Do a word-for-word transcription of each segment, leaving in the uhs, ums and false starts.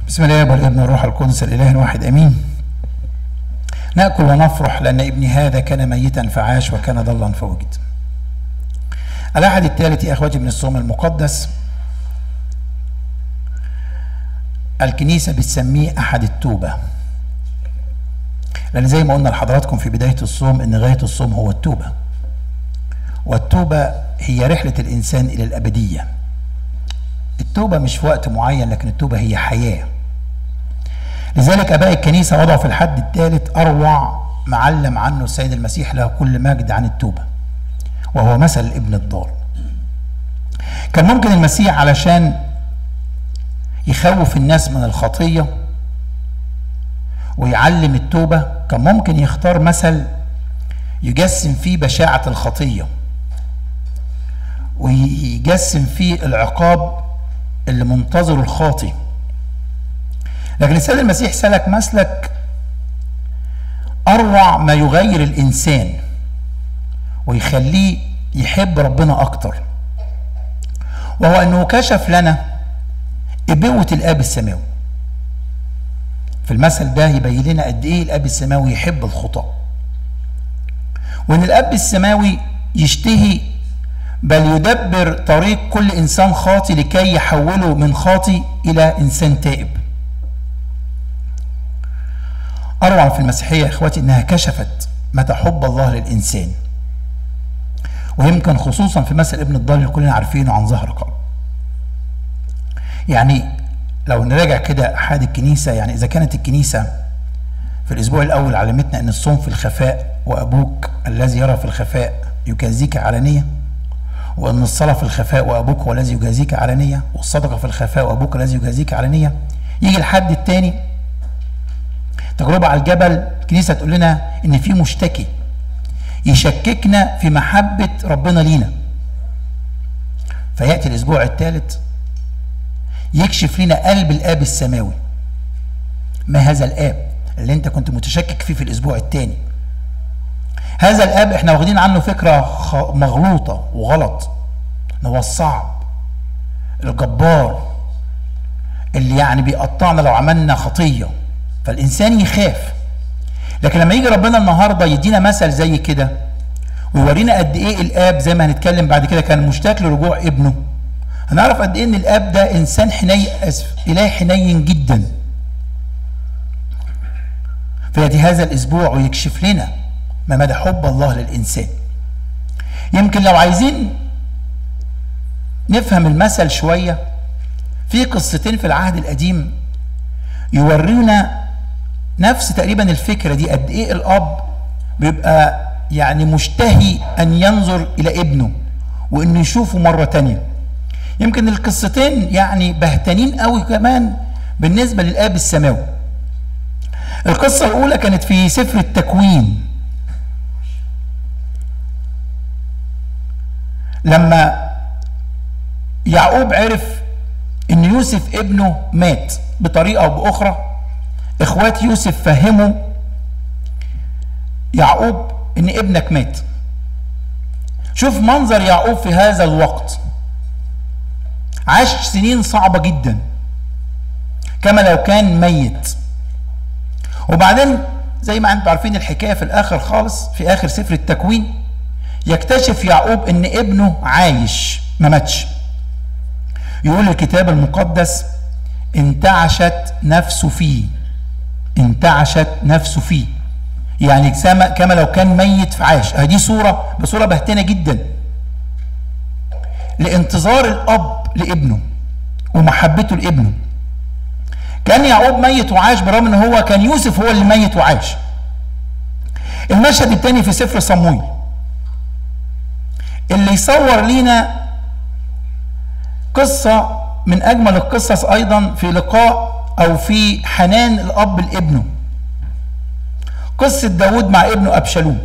بسم الله والابن والروح القدس الاله الواحد امين. ناكل ونفرح لان ابني هذا كان ميتا فعاش وكان ضلا فوجد. الاحد الثالث يا اخواتي من الصوم المقدس، الكنيسه بتسميه احد التوبه، لان زي ما قلنا لحضراتكم في بدايه الصوم ان غايه الصوم هو التوبه، والتوبه هي رحله الانسان الى الابديه. التوبه مش في وقت معين، لكن التوبه هي حياه. لذلك اباء الكنيسه وضعوا في الحد الثالث اروع معلم عنه السيد المسيح له كل مجد عن التوبه، وهو مثل الابن الضال. كان ممكن المسيح علشان يخوف الناس من الخطيه ويعلم التوبه كان ممكن يختار مثل يجسم فيه بشاعه الخطيه ويجسم فيه العقاب اللي منتظره الخاطي، لكن السيد المسيح سلك مسلك اروع ما يغير الانسان ويخليه يحب ربنا اكتر، وهو انه كشف لنا ابوة الاب السماوي. في المثل ده يبين لنا قد ايه الاب السماوي يحب الخطاة، وان الاب السماوي يشتهي بل يدبر طريق كل انسان خاطي لكي يحوله من خاطي الى انسان تائب. اروع في المسيحيه يا اخواتي انها كشفت مدى حب الله للانسان، ويمكن خصوصا في مثل ابن الضال اللي كلنا عارفينه عن ظهر قلب. يعني لو نراجع كده احاد الكنيسه، يعني اذا كانت الكنيسه في الاسبوع الاول علمتنا ان الصوم في الخفاء وابوك الذي يرى في الخفاء يجازيك علانيه، وان الصلاه في الخفاء وابوك هو الذي يجازيك علانيه، والصدقه في الخفاء وابوك الذي يجازيك علانيه، يجي الحد الثاني تجربه على الجبل الكنيسه تقول لنا ان في مشتكي يشككنا في محبه ربنا لينا، فياتي الاسبوع الثالث يكشف لنا قلب الاب السماوي. ما هذا الاب اللي انت كنت متشكك فيه في الاسبوع الثاني؟ هذا الاب احنا واخدين عنه فكره مغلوطه وغلط، ان هو الصعب الجبار اللي يعني بيقطعنا لو عملنا خطيه، فالانسان يخاف. لكن لما يجي ربنا النهارده يدينا مثل زي كده ويورينا قد ايه الاب، زي ما هنتكلم بعد كده، كان مشتاق لرجوع ابنه، هنعرف قد ايه ان الاب ده انسان حنين، اسف اله حنين جدا. فيأتي هذا الاسبوع ويكشف لنا ما مدى حب الله للانسان. يمكن لو عايزين نفهم المثل شويه، في قصتين في العهد القديم يورينا نفس تقريبا الفكره دي، قد ايه الاب بيبقى يعني مشتهي ان ينظر الى ابنه وانه يشوفه مره تانيه. يمكن القصتين يعني بهتانين قوي كمان بالنسبه للاب السماوي. القصه الاولى كانت في سفر التكوين، لما يعقوب عرف ان يوسف ابنه مات بطريقه او باخرى، اخوات يوسف فهموا يعقوب ان ابنك مات. شوف منظر يعقوب في هذا الوقت، عاش سنين صعبه جدا كما لو كان ميت، وبعدين زي ما انتم عارفين الحكايه في الاخر خالص، في اخر سفر التكوين يكتشف يعقوب ان ابنه عايش ما ماتش. يقول الكتاب المقدس انتعشت نفسه فيه، انتعشت نفسه فيه، يعني كما لو كان ميت فعاش. هذه صوره بصوره بهتانه جدا لانتظار الاب لابنه ومحبته لابنه. كان يعقوب ميت وعاش برغم ان هو كان يوسف هو اللي ميت وعاش. المشهد الثاني في سفر صمويل اللي يصور لينا قصة من أجمل القصص أيضا في لقاء أو في حنان الأب لابنه، قصة داود مع ابنه أبشالوم.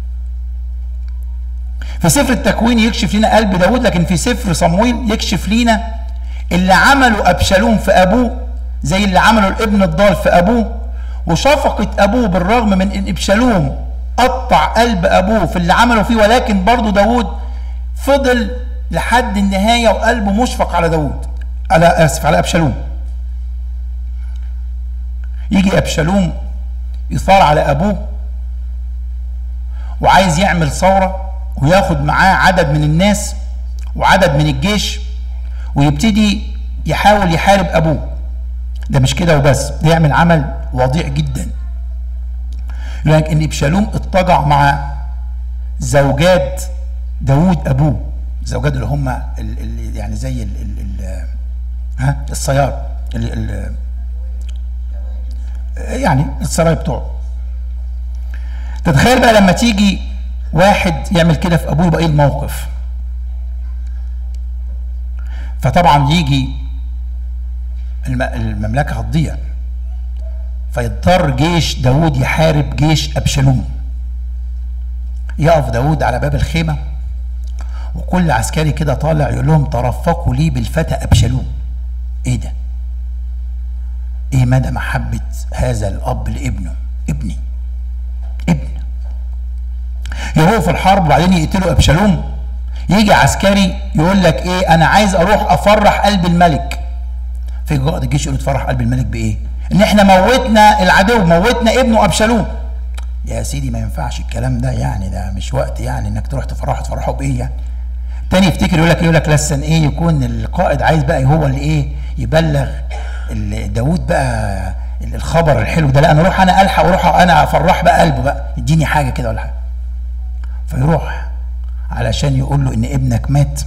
في سفر التكوين يكشف لنا قلب داود، لكن في سفر صمويل يكشف لنا اللي عمله أبشالوم في أبوه زي اللي عمله الابن الضال في أبوه، وشفقة أبوه بالرغم من أن أبشالوم قطع قلب أبوه في اللي عمله فيه، ولكن برضه داود فضل لحد النهاية وقلبه مشفق على داود، على آسف على أبشالوم. يجي ابشالوم يثار على ابوه وعايز يعمل ثوره وياخد معاه عدد من الناس وعدد من الجيش ويبتدي يحاول يحارب ابوه. ده مش كده وبس، ده يعمل عمل وضيع جدا. يقول لك ان ابشالوم اضطجع مع زوجات داوود ابوه، الزوجات اللي هم ال ال يعني زي ال ال ال ها الصيار ال ال يعني السراي بتوعه. تتخيل بقى لما تيجي واحد يعمل كده في ابوه يبقى ايه الموقف؟ فطبعا يجي المملكه هتضيع، فيضطر جيش داوود يحارب جيش ابشالوم. يقف داوود على باب الخيمه وكل عسكري كده طالع يقول لهم ترفقوا لي بالفتى ابشالوم. ايه ده؟ ايه مدى محبه هذا الاب لابنه؟ ابني ابن يروحوا في الحرب وبعدين يقتلوا ابشالوم. يجي عسكري يقول لك ايه؟ انا عايز اروح افرح قلب الملك. في قائد الجيش يقول تفرح قلب الملك بايه؟ ان احنا موتنا العدو، موتنا ابنه ابشالوم. يا سيدي ما ينفعش الكلام ده، يعني ده مش وقت يعني انك تروح تفرحه تفرحه بايه يعني. تاني يفتكر يقول لك يقول لك لسن ايه يكون القائد عايز بقى هو اللي ايه يبلغ داوود بقى الخبر الحلو ده. لا انا اروح انا الحق واروح انا افرح بقى قلبه بقى، اديني حاجه كده ولا حاجه. فيروح علشان يقول له ان ابنك مات.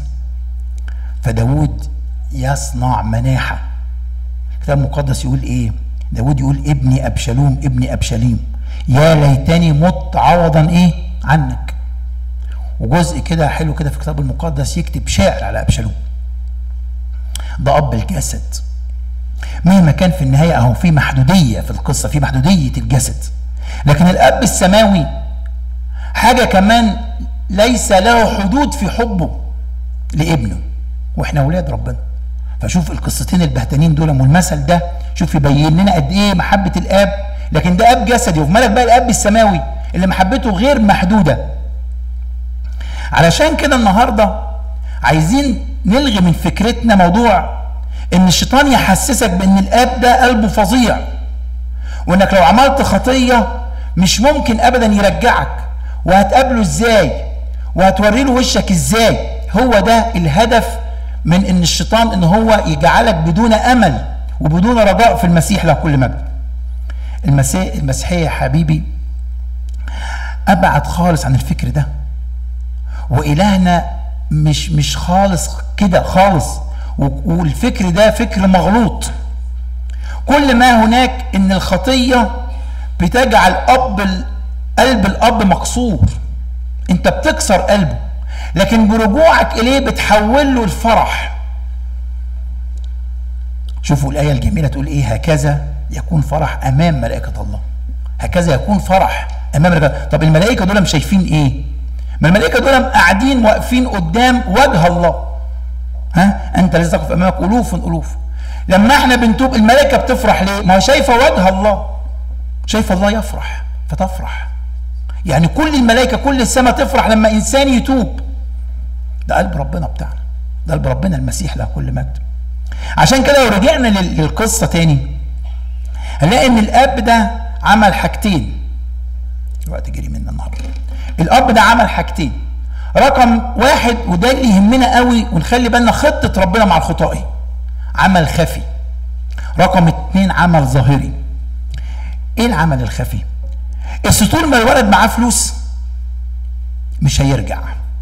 فداوود يصنع مناحه. الكتاب المقدس يقول ايه؟ داوود يقول ابني ابشالوم ابني ابشاليم يا ليتني مت عوضا ايه عنك. وجزء كده حلو كده في الكتاب المقدس يكتب شعر على ابشالوم. ده اب الجسد. مهما كان في النهايه اهو في محدوديه في القصه، في محدوديه الجسد، لكن الاب السماوي حاجه كمان ليس له حدود في حبه لابنه، واحنا اولاد ربنا. فشوف القصتين البهتانين دول والمثل ده، شوف يبين لنا قد ايه محبه الاب. لكن ده اب جسدي، وفي مالك بقى الاب السماوي اللي محبته غير محدوده. علشان كده النهارده عايزين نلغي من فكرتنا موضوع ان الشيطان يحسسك بان الاب ده قلبه فظيع، وانك لو عملت خطيه مش ممكن ابدا يرجعك، وهتقابله ازاي وهتوري له وشك ازاي. هو ده الهدف من ان الشيطان، ان هو يجعلك بدون امل وبدون رجاء في المسيح له كل مجد. المسيح المسيحيه يا حبيبي ابعد خالص عن الفكر ده، والهنا مش مش خالص كده خالص، والفكر ده فكر مغلوط. كل ما هناك ان الخطيه بتجعل اب قلب الاب مكسور، انت بتكسر قلبه، لكن برجوعك اليه بتحول له الفرح. شوفوا الايه الجميله تقول ايه؟ هكذا يكون فرح امام ملائكه الله. هكذا يكون فرح امام ملائكة. طب الملائكه دول مش شايفين ايه؟ ما الملائكه دول قاعدين واقفين قدام وجه الله. ها انت لازم تقف امامك الوف الوف. لما احنا بنتوب الملائكه بتفرح ليه؟ ما هي شايفه وجه الله، شايفه الله يفرح فتفرح. يعني كل الملائكه كل السماء تفرح لما انسان يتوب. ده قلب ربنا بتاعنا، ده قلب ربنا المسيح له كل مجد. عشان كده لو رجعنا للقصه تاني هنلاقي ان الاب ده عمل حاجتين. الوقت جري منا النهارده. الاب ده عمل حاجتين. رقم واحد، وده اللي يهمنا قوي ونخلي بالنا خطه ربنا مع الخطائي، عمل خفي. رقم اتنين، عمل ظاهري. ايه العمل الخفي؟ طول ما الولد معاه فلوس مش هيرجع،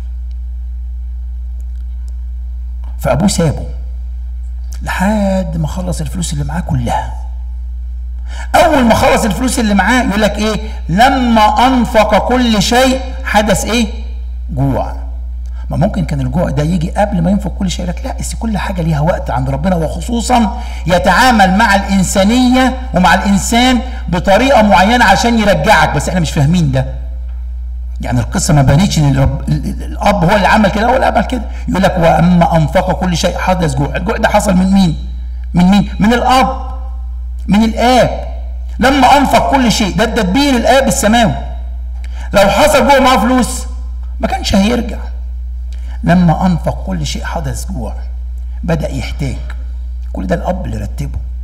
فابوه سابه لحد ما خلص الفلوس اللي معاه كلها. اول ما خلص الفلوس اللي معاه يقول لك ايه؟ لما انفق كل شيء حدث ايه؟ جوع. ما ممكن كان الجوع ده يجي قبل ما ينفق كل شيء؟ يقول لك لا، بس كل حاجه ليها وقت عند ربنا، وخصوصا يتعامل مع الانسانيه ومع الانسان بطريقه معينه عشان يرجعك. بس احنا مش فاهمين ده. يعني القصه ما بانتش ان الاب هو اللي عمل كده، هو اللي عمل كده. يقول لك واما انفق كل شيء حدث جوع. الجوع ده حصل من مين؟ من مين؟ من الاب، من الاب. لما انفق كل شيء، ده تدبير الاب السماوي. لو حصل جوع معاه فلوس ما كانش هيرجع. لما انفق كل شيء حدث جوع، بدا يحتاج. كل ده الاب اللي رتبه.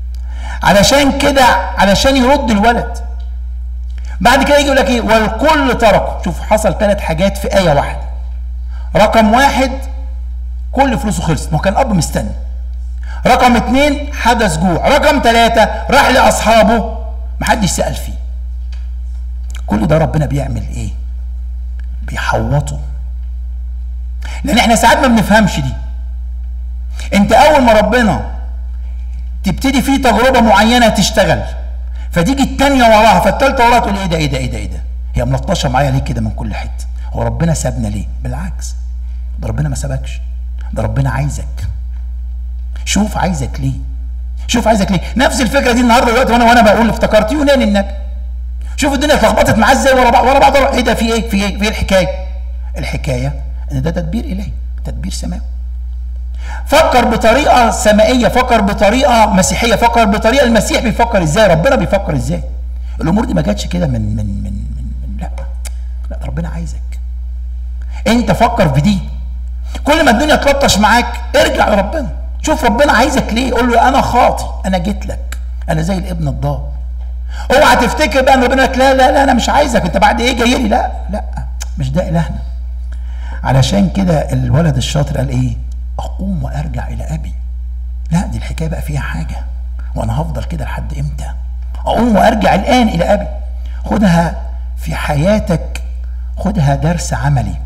علشان كده علشان يرد الولد. بعد كده يجي يقول لك ايه؟ والكل تركه. شوف حصل ثلاث حاجات في آية واحدة. رقم واحد كل فلوسه خلصت، ما كان الأب مستني. رقم اتنين حدث جوع. رقم ثلاثة راح لأصحابه محدش سأل فيه. كل ده ربنا بيعمل ايه؟ بيحوطه. لأن احنا ساعات ما بنفهمش دي. انت أول ما ربنا تبتدي فيه تجربة معينة تشتغل، فتيجي التانية وراها، فالتالتة وراها، تقول ايه ده ايه ده ايه ده ايه ده؟ هي ملطشة معايا ليه كده من كل حتة؟ هو ربنا سابنا ليه؟ بالعكس، ده ربنا ما سابكش، ده ربنا عايزك. شوف عايزك ليه؟ شوف عايزك ليه؟ نفس الفكرة دي النهارده دلوقتي وانا وانا بقول افتكرت يونان النبي. شوف الدنيا اتلخبطت معاه ازاي ورا بعض ورا بعض. ايه ده؟ في ايه؟ في ايه؟ في ايه الحكاية؟ الحكاية ان ده تدبير الهي، تدبير سماوي. فكر بطريقة سمائية، فكر بطريقة مسيحية، فكر بطريقة المسيح بيفكر ازاي، ربنا بيفكر ازاي. الامور دي ما جاتش كده من من من من, من لا لا، ربنا عايزك. انت فكر في دي. كل ما الدنيا تلطش معاك ارجع لربنا، شوف ربنا عايزك ليه. قول له انا خاطي، انا جيت لك، انا زي الابن الضال. اوعى تفتكر بقى ان ربنا لك لا لا لا انا مش عايزك، انت بعد ايه جاي لي؟ لا لا، مش ده الهنا. علشان كده الولد الشاطر قال ايه؟ اقوم وارجع الى ابي. لا، دي الحكايه بقى فيها حاجه، وانا هفضل كده لحد امتى؟ اقوم وارجع الان الى ابي. خدها في حياتك، خدها درس عملي.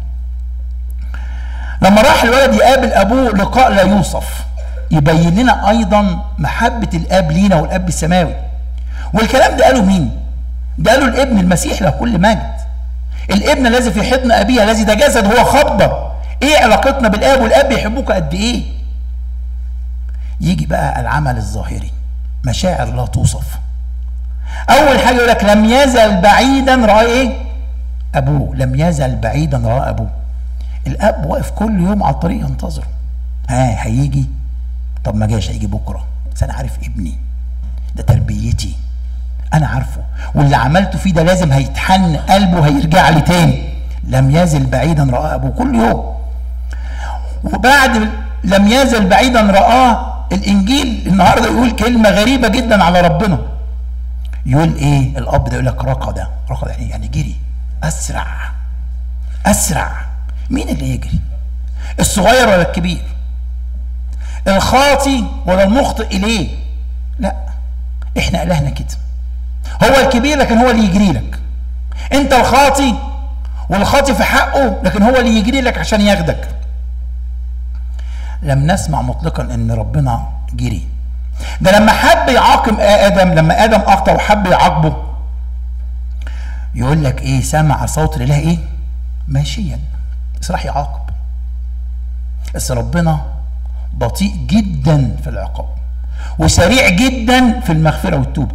لما راح الولد يقابل ابوه لقاء لا يوصف، يبين لنا ايضا محبه الاب لينا والاب السماوي. والكلام ده قاله مين؟ ده قاله الابن المسيح له كل مجد. الابن الذي في حضن ابيه الذي تجسد هو خبر ايه علاقتنا بالاب، والاب بيحبوك قد ايه. يجي بقى العمل الظاهري، مشاعر لا توصف. اول حاجه يقول لك لم يزل بعيدا راى ايه؟ ابوه. لم يزل بعيدا راى ابوه. الاب واقف كل يوم على الطريق ينتظره. ها هيجي؟ طب ما جاش، هيجي بكره، بس انا عارف ابني ده تربيتي، انا عارفه، واللي عملته فيه ده لازم هيتحن قلبه، هيرجع لي تاني. لم يزل بعيدا رآه ابوه كل يوم. وبعد لم يزل بعيدا رآه، الانجيل النهارده يقول كلمه غريبه جدا على ربنا. يقول ايه الاب ده؟ يقول لك ركض. ركض يعني يعني جري، اسرع اسرع. مين اللي يجري؟ الصغير ولا الكبير؟ الخاطي ولا المخطئ اليه؟ لا، احنا الهنا كده. هو الكبير لكن هو اللي يجري لك. انت الخاطي والخاطي في حقه، لكن هو اللي يجري لك عشان ياخدك. لم نسمع مطلقا ان ربنا جري. ده لما حب يعاقب ادم، لما ادم اخطا وحب يعاقبه، يقول لك ايه؟ سمع صوت الاله ايه؟ ماشيا. بس راح يعاقب. بس ربنا بطيء جدا في العقاب وسريع جدا في المغفره والتوبه.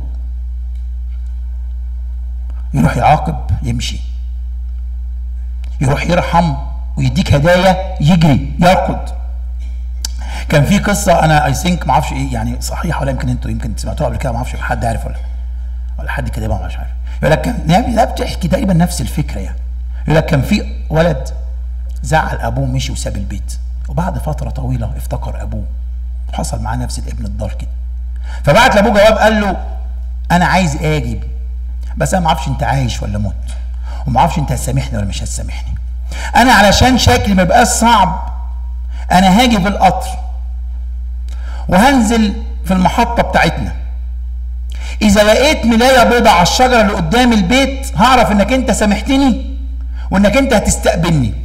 يروح يعاقب يمشي، يروح يرحم ويديك هدايا يجري يركض. كان في قصه انا اي ثينك ما اعرفش ايه يعني صحيحه ولا يمكن انتوا يمكن سمعتوها قبل كده، ما اعرفش حد عارف ولا ولا حد كاتبها مش عارف. يقول لك كان لا بتحكي تقريبا نفس الفكره يعني. يقول لك كان في ولد زعل ابوه مشي وساب البيت، وبعد فتره طويله افتكر ابوه وحصل معاه نفس الابن الضال كده. فبعت لابوه جواب قال له انا عايز اجي، بس انا ما اعرفش انت عايش ولا مت، وما اعرفش انت هتسامحني ولا مش هتسامحني. انا علشان شكلي ما يبقاش صعب، انا هاجي بالقطر وهنزل في المحطه بتاعتنا. اذا لقيت ملايه بيضه على الشجره اللي قدام البيت هعرف انك انت سامحتني وانك انت هتستقبلني.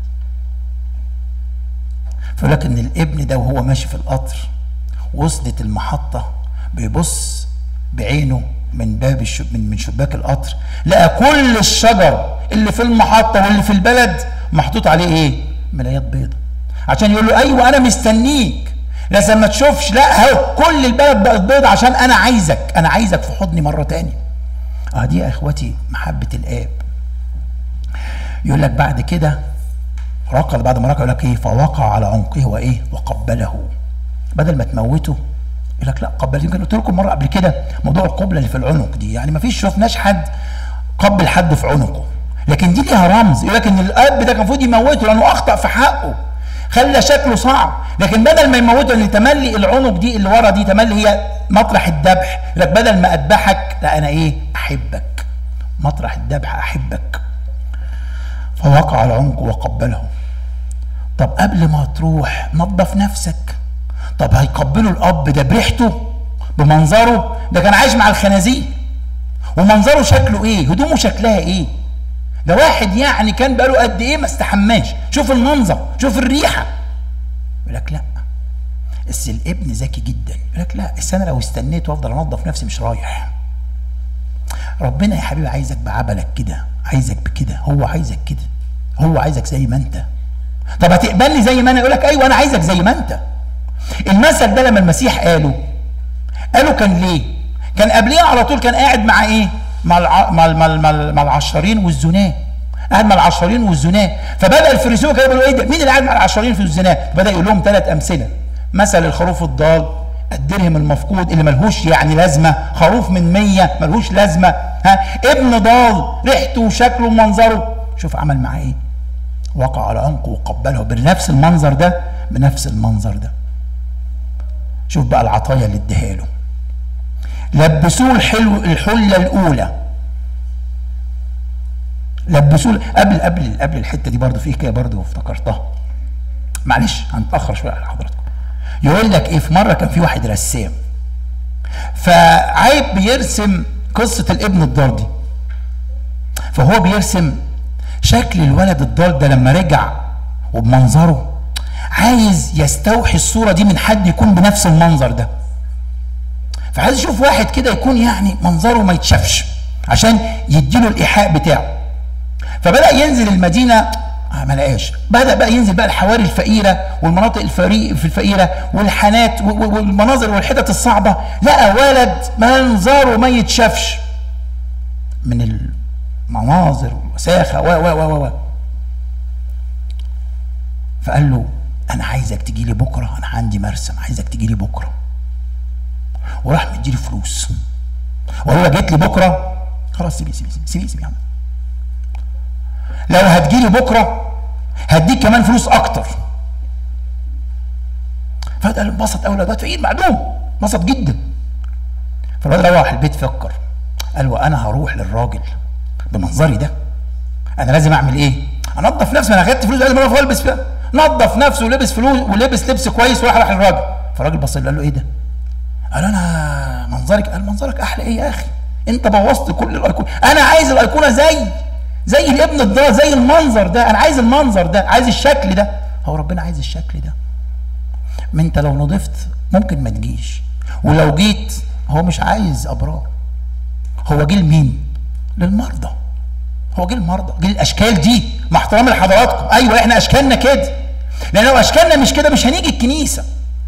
فيقول لك ان الابن ده وهو ماشي في القطر وصلت المحطه بيبص بعينه من باب الشب... من من شباك القطر، لقى كل الشجر اللي في المحطه واللي في البلد محطوط عليه ايه؟ ملايات بيضه، عشان يقول له ايوه انا مستنيك، لازم ما تشوفش، لا اهو كل البلد بقت بيضه عشان انا عايزك، انا عايزك في حضني مره تاني. اه دي يا اخواتي محبه الاب. يقول لك بعد كده ركض، بعد ما ركض يقول لك ايه؟ فوقع على عنقه وايه؟ وقبله. بدل ما تموته يقول لك لا قبل. يمكن قلت لكم مره قبل كده موضوع القبله اللي في العنق دي، يعني ما فيش شفناش حد قبل حد في عنقه، لكن دي ليها رمز. يقول لك ان الاب ده كان المفروض يموته لانه اخطا في حقه. خلى شكله صعب. لكن بدل ما يموته، اللي تملي العنق دي اللي ورا دي تملي هي مطرح الذبح، لك بدل ما اذبحك لا انا ايه؟ احبك، مطرح الذبح احبك. فوقع على عنقه وقبله. طب قبل ما تروح نظف نفسك. طب هيقبله الاب ده بريحته بمنظره؟ ده كان عايش مع الخنازير، ومنظره شكله ايه؟ هدومه شكلها ايه؟ ده واحد يعني كان بقاله قد ايه ما استحماش. شوف المنظر، شوف الريحه. يقول لك لا، بس الابن ذكي جدا. يقول لك لا، بس انا لو استنيت وافضل انظف نفسي مش رايح. ربنا يا حبيبي عايزك بعبلك كده، عايزك بكده، هو عايزك كده، هو عايزك زي ما انت. طب هتقبلني زي ما انا؟ يقول لك ايوه انا عايزك زي ما انت. المثل ده لما المسيح قاله قاله كان ليه؟ كان قبليه على طول كان قاعد مع ايه؟ مع الع... مع مع مع, مع العشارين والزناه. قاعد مع العشارين والزناه. فبدا الفريسيون كانوا يقولوا ايه ده؟ مين اللي قاعد مع العشارين في الزناه؟ بدا يقول لهم ثلاث امثله. مثل الخروف الضال، الدرهم المفقود اللي ملهوش يعني لازمه، خروف من مية ملهوش لازمه، ها، ابن ضال ريحته وشكله ومنظره. شوف عمل معاه ايه؟ وقع على عنقه وقبله بنفس المنظر ده، بنفس المنظر ده. شوف بقى العطايا اللي اديها له. لبسوه الحلو الحله الاولى. لبسوه قبل قبل قبل الحته دي برضه في حكايه برضه افتكرتها. معلش هنتاخر شويه على حضراتكم. يقول لك ايه؟ في مره كان في واحد رسام، فعايب بيرسم قصه الابن الضال دي. فهو بيرسم شكل الولد الضال ده لما رجع وبمنظره، عايز يستوحي الصوره دي من حد يكون بنفس المنظر ده. فعايز يشوف واحد كده يكون يعني منظره ما يتشافش عشان يديله الايحاء بتاعه. فبدأ ينزل المدينة، ما لقاش. بدأ بقى ينزل بقى الحواري الفقيرة والمناطق الفقيرة في الفقيرة والحانات والمناظر والحتت الصعبة، لقى ولد منظره ما يتشافش من المناظر والوساخة و و و و فقال له أنا عايزك تجي لي بكرة، أنا عندي مرسم، عايزك تجي لي بكرة. وراح مديله فلوس، وهو جيت لي بكرة خلاص سيبي سيبي سيبي سيبي يا عم، لو هتجيلي بكره هديك كمان فلوس اكتر. فقال انبسط قوي، الواد فقير معدوم، انبسط جدا. فالواد روح البيت فكر، قال وانا هروح للراجل بمنظري ده، انا لازم اعمل ايه؟ انضف نفسي، انا خدت فلوس لازم اروح البس فيها. نظف نفسه ولبس فلوس ولبس لبس كويس وراح راح للراجل. فالراجل بص له قال له ايه ده؟ قال انا منظرك، قال منظرك احلى ايه يا اخي؟ انت بوظت كل الايقونه، انا عايز الايقونه زي زي الابن الضال، زي المنظر ده، انا عايز المنظر ده، عايز الشكل ده. هو ربنا عايز الشكل ده. ما انت لو نضفت ممكن ما تجيش، ولو جيت هو مش عايز ابرار. هو جه لمين؟ للمرضى. هو جه للمرضى، جه الاشكال دي، مع احترامي لحضراتكم. ايوه احنا اشكالنا كده، لان لو اشكالنا مش كده مش هنيجي الكنيسه.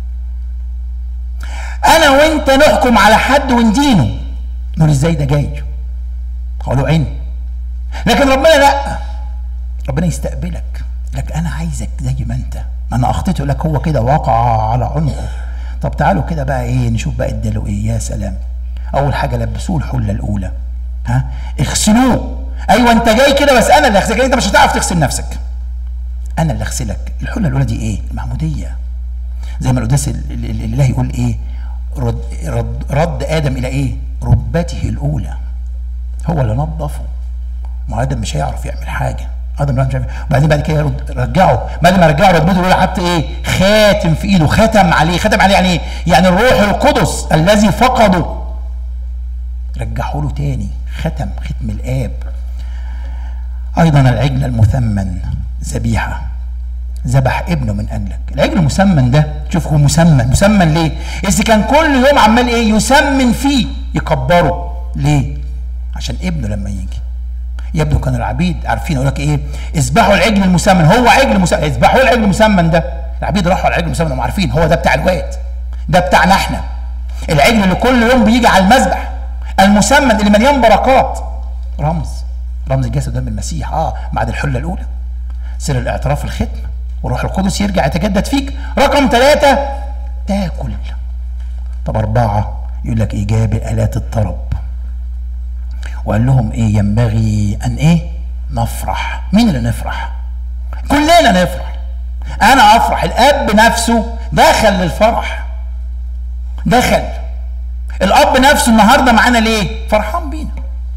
انا وانت نحكم على حد وندينه، نقول ازاي ده جاي؟ قالوا عيني. لكن ربنا لا، ربنا يستقبلك، لك انا عايزك زي ما انت، ما انا اخطيت. يقول لك هو كده وقع على عنقه. طب تعالوا كده بقى ايه، نشوف بقى اداله ايه. يا سلام. اول حاجه لبسوه الحله الاولى، ها، اغسلوه. ايوه انت جاي كده بس انا اللي اغسلك، انت مش هتعرف تغسل نفسك، انا اللي اغسلك. الحله الاولى دي ايه؟ المعموديه. زي ما القداس الالهي يقول ايه؟ رد, رد, رد ادم الى ايه؟ ربته الاولى. هو اللي نظفه. ما ادم مش هيعرف يعمل حاجه، ادم مش عارف. وبعدين بعد كده رجعه، بعد ما رجعه ربته الاولى حط ايه؟ خاتم في ايده، ختم عليه. ختم عليه يعني ايه؟ يعني الروح القدس الذي فقده رجعه له تاني، ختم ختم الاب. ايضا العجل المثمن ذبيحه، ذبح ابنه من اجلك. العجل المسمن ده، شوف هو مسمن. مسمن ليه؟ اذا كان كل يوم عمال ايه؟ يسمن فيه، يكبره. ليه؟ عشان ابنه لما يجي. يبدو كان العبيد عارفين، يقول لك ايه؟ اذبحوا العجل المسمن. هو عجل مسمن، اذبحوا العجل المسمن ده. العبيد راحوا على العجل المسمن، هم عارفين هو ده بتاع الواد، ده بتاعنا احنا. العجل اللي كل يوم بيجي على المذبح المسمن اللي مليان بركات، رمز رمز الجسد دم المسيح. اه بعد الحله الاولى سر الاعتراف الختم، والروح القدس يرجع يتجدد فيك. رقم ثلاثة تاكل. طب أربعة يقول لك إيه؟ جاب آلات الطرب وقال لهم إيه؟ ينبغي أن إيه؟ نفرح. مين اللي نفرح؟ كلنا نفرح. انا افرح. الاب نفسه دخل للفرح، دخل. الاب نفسه النهارده معانا ليه؟ فرحان بينا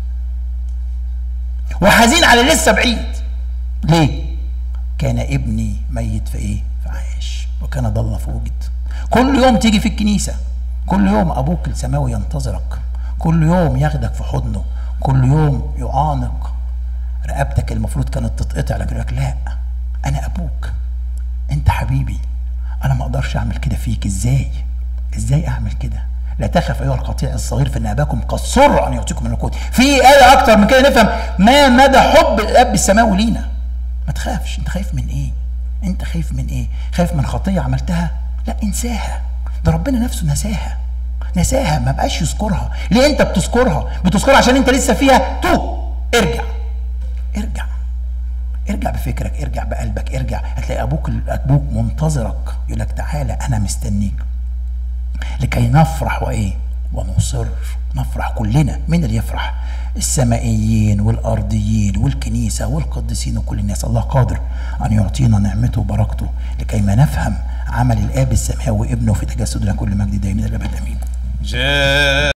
وحزين على لسه بعيد. ليه؟ كان ابني ميت في ايه؟ فعاش، وكان ضل فوجد. كل يوم تيجي في الكنيسه، كل يوم ابوك السماوي ينتظرك، كل يوم ياخدك في حضنه، كل يوم يعانق رقبتك المفروض كانت تتقطع، لكن يقول لك لا انا ابوك، انت حبيبي، انا ما اقدرش اعمل كده فيك. ازاي؟ ازاي اعمل كده؟ لا تخف ايها القطيع الصغير فان اباكم قد سر ان يعطيكم ملكوت. في ايه اكتر من كده نفهم ما مدى حب الاب السماوي لينا؟ ما تخافش. انت خايف من ايه؟ انت خايف من ايه؟ خايف من خطيه عملتها؟ لا انساها، ده ربنا نفسه نساها، نساها، ما بقاش يذكرها. ليه انت بتذكرها؟ بتذكرها عشان انت لسه فيها. توب، ارجع ارجع ارجع بفكرك، ارجع بقلبك، ارجع. هتلاقي ابوك ابوك منتظرك، يقول لك تعالى انا مستنيك لكي نفرح وايه؟ ونصر. نفرح كلنا. مين اللي يفرح؟ السمائيين والارضيين والكنيسه والقديسين وكل الناس. الله قادر ان يعطينا نعمته وبركته لكي ما نفهم عمل الاب السماوي ابنه في تجسدنا. كل مجد دائما الى الابد امين.